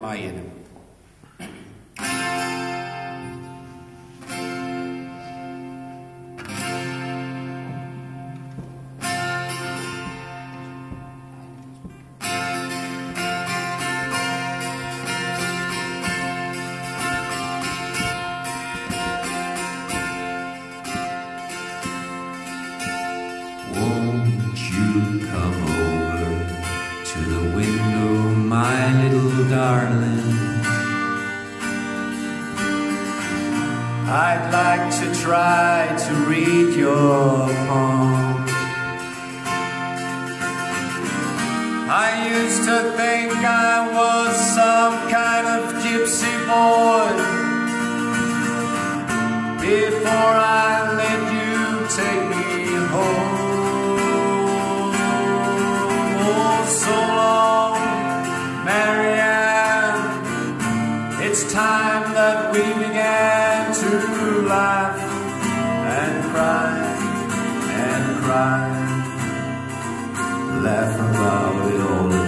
Mayen. Won't you come over to the window, my little darling? I'd like to try to read your palm. I used to think I was some kind of gypsy boy before I let you take me home. Oh, so long, Marianne. It's time that we began to laugh and cry and cry. Laugh about it all.